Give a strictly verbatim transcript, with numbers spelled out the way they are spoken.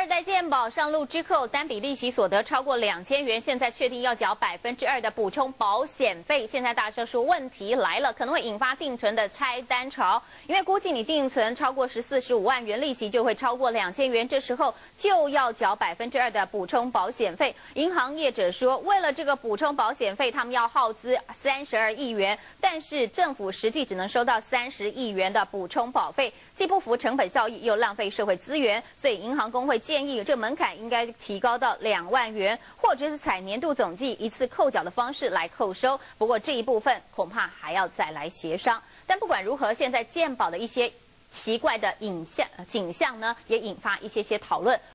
代健保上路之后，单笔利息所得超过两千元，现在确定要缴百分之二的补充保险费。现在大家说问题来了，可能会引发定存的拆单潮，因为估计你定存超过十四十五万元，利息就会超过两千元，这时候就要缴百分之二的补充保险费。银行业者说，为了这个补充保险费，他们要耗资三十二亿元，但是政府实际只能收到三十亿元的补充保费，既不符成本效益，又浪费社会资源，所以银行工会建议这门槛应该提高到两万元，或者是采年度总计一次扣缴的方式来扣收。不过这一部分恐怕还要再来协商。但不管如何，现在健保的一些奇怪的影像景象呢，也引发一些些讨论。